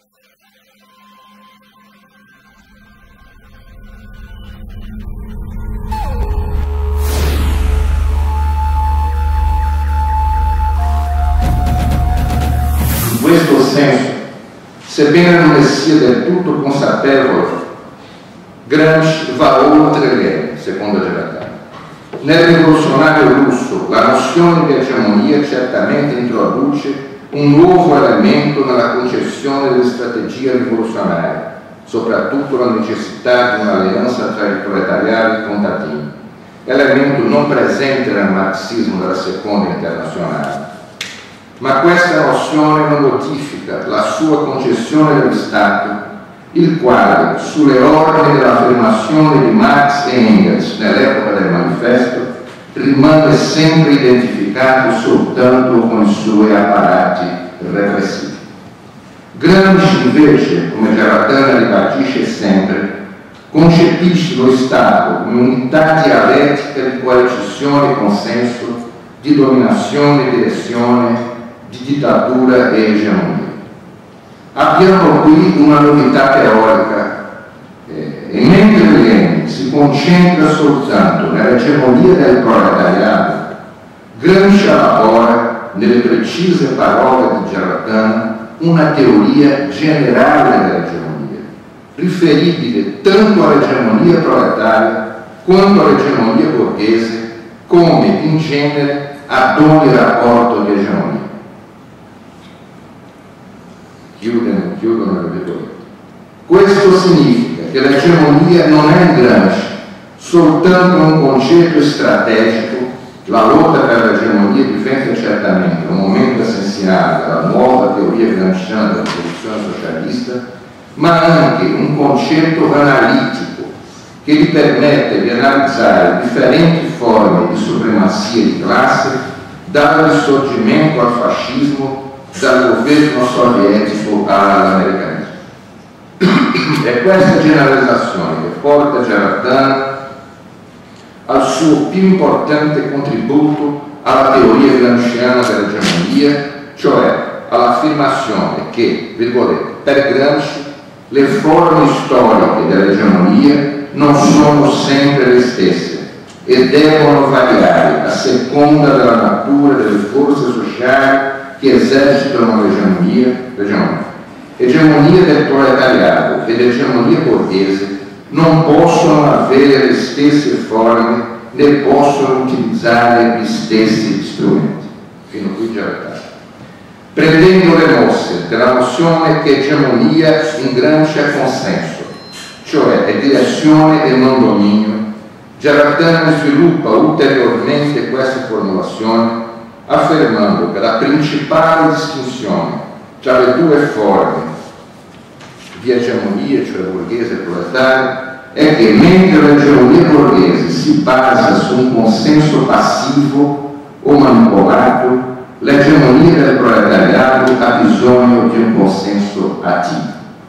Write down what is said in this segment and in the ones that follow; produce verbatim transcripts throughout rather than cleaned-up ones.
In questo senso, sebbene non ne sia del tutto consapevole, Gramsci va oltre Lenin, secondo Giarratano. Nel rivoluzionario russo la nozione di egemonia certamente introduce un nuovo elemento nella concezione delle strategie rivoluzionarie, soprattutto la necessità di un'alleanza tra il proletariato e i contadini, elemento non presente nel marxismo della seconda internazionale. Ma questa nozione non modifica la sua concezione dello Stato, il quale, sulle orme dell'affermazione di Marx e Engels nell'epoca del manifesto, rimane sempre identificato soltanto con i suoi apparati repressivi. Gramsci invece, come Giarratano ribadisce sempre, concepisce lo Stato come unità dialettica di coercizione e consenso, di dominazione e direzione, di dittatura e egemonia. Abbiamo qui una novità teorica eh, e mentre Lenin si concentra soltanto nell'egemonia del proletariato, Gramsci elabora nelle precise parole di Giarratano una teoria generale dell'egemonia, riferibile tanto all'egemonia proletaria quanto all'egemonia borghese, come in genere ad ogni rapporto di egemonia. Chiudono, chiudono le virgolette. Questo significa che l'egemonia non è in Gramsci soltanto un concetto strategico. La lotta per l'egemonia diventa certamente un momento essenziale della nuova teoria gramsciana della rivoluzione socialista, ma anche un concetto analitico che gli permette di analizzare differenti forme di supremazia di classe, dal risorgimento al fascismo, dal governo sovietico all'americanismo. È questa generalizzazione che porta Giarratano al suo più importante contributo alla teoria gramsciana dell'egemonia, cioè all'affermazione che, virgolette, per Gramsci le forme storiche dell'egemonia non sono sempre le stesse e devono variare a seconda della natura delle forze sociali che esercitano l'egemonia, l'egemonia del proletariato e l'egemonia borghese non possono avere le stesse forme né possono utilizzare gli stessi strumenti. Fino qui Giarratano. Prendendo le mosse della nozione che egemonia in Gramsci è consenso, cioè è direzione e non dominio, Giarratano sviluppa ulteriormente questa formulazione affermando che la principale distinzione tra le due forme di egemonia, cioè borghese e proletaria, è che mentre l'egemonia borghese si basa su un consenso passivo o manipolato, l'egemonia del proletariato ha bisogno di un consenso attivo.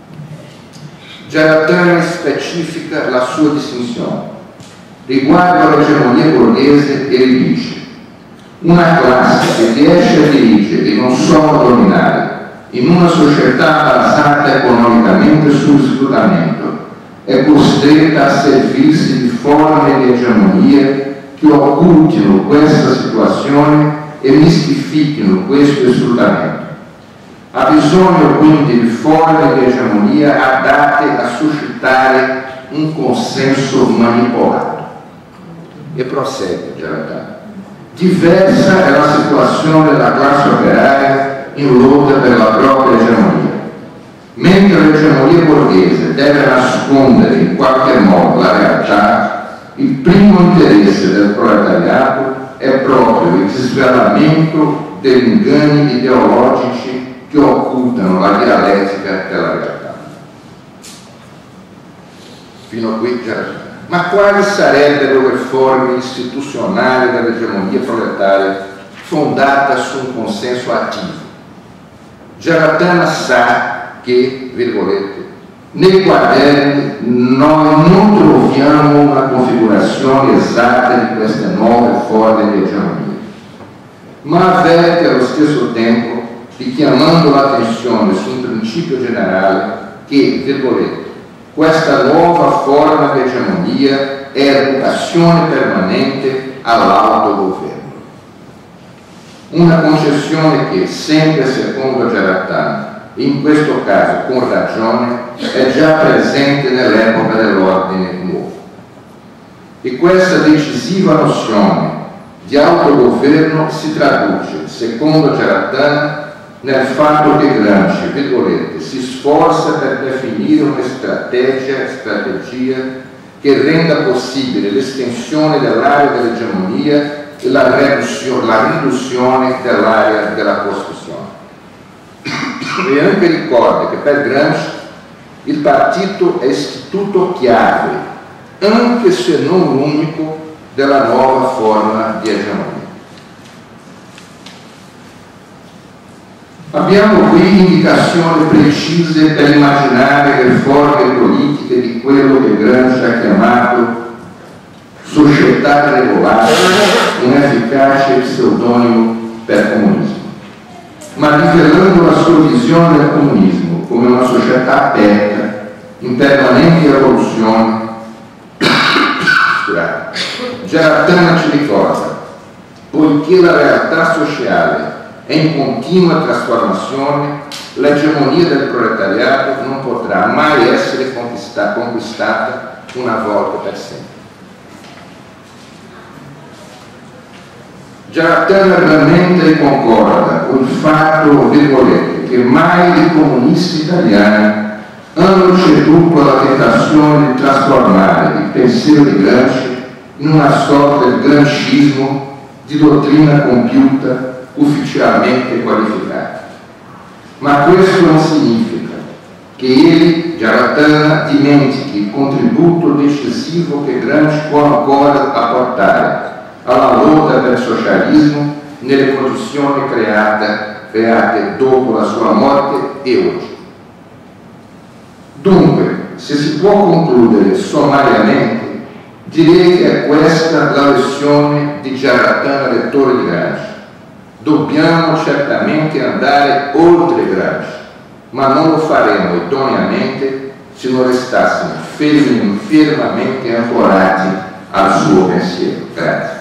Giarratano specifica la sua distinzione. Riguardo all'egemonia borghese, egli dice: una classe che riesce a dirigere e non solo a dominare in una società basata economicamente sul sfruttamento è costretta a servirsi di forme di egemonia che occultino questa situazione e mistifichino questo sfruttamento. Ha bisogno quindi di forme di egemonia adatte a suscitare un consenso manipolato. E prosegue Giarratano. Diversa è la situazione della classe operaria in lotta per la propria egemonia. Mentre l'egemonia borghese deve nascondere in qualche modo la realtà, il primo interesse del proletariato è proprio il svelamento degli inganni ideologici che occultano la dialettica della realtà. Fino a qui Giarratano. Ma quali sarebbero le forme istituzionali dell'egemonia proletaria fondata su un consenso attivo? Giarratano sa che, virgolette, nei quaderni noi non troviamo una configurazione esatta di queste nuove forme di egemonia, ma avverte allo stesso tempo richiamando l'attenzione su un principio principio generale che, virgolette, questa nuova forma di egemonia è educazione permanente all'autogoverno. Una concessione che, sempre secondo Gerattano, in questo caso con ragione, è già presente nell'epoca dell'ordine nuovo. E questa decisiva nozione di autogoverno si traduce, secondo Gerattano, nel fatto che Gramsci, virgolette, si sforza per definire una strategia, strategia che renda possibile l'estensione dell'area dell'egemonia e la riduzione, la riduzione dell'area della costruzione. E anche ricorda che per Gramsci il partito è istituto chiave, anche se non l'unico, della nuova forma di egemonia. Abbiamo qui indicazioni precise per immaginare le forme politiche di quello che Gramsci ha chiamato società regolata, un efficace pseudonimo per comunismo, ma rivelando la sua visione del comunismo come una società aperta, in permanente evoluzione. Gerattano ci ricorda, poiché la realtà sociale è in continua trasformazione, l'egemonia del proletariato non potrà mai essere conquistata, conquistata una volta per sempre. Gerattano rammenta e concorda con il fatto, virgolette, che mai i comunisti italiani hanno ceduto alla tentazione di trasformare il pensiero di Gramsci in una sorta di gramscismo di dottrina compiuta, ufficialmente qualificata. Ma questo non significa che egli, Gerattano, dimentichi il contributo decisivo che Gramsci può ancora apportare alla lotta del socialismo nelle condizioni create, create dopo la sua morte e oggi. Dunque, se si può concludere sommariamente, direi che è questa la lezione di Gerattano, lettore di Gramsci. Dobbiamo certamente andare oltre Gramsci, ma non lo faremo idoneamente se non restassimo fermi, fermamente ancorati al suo pensiero. Grazie.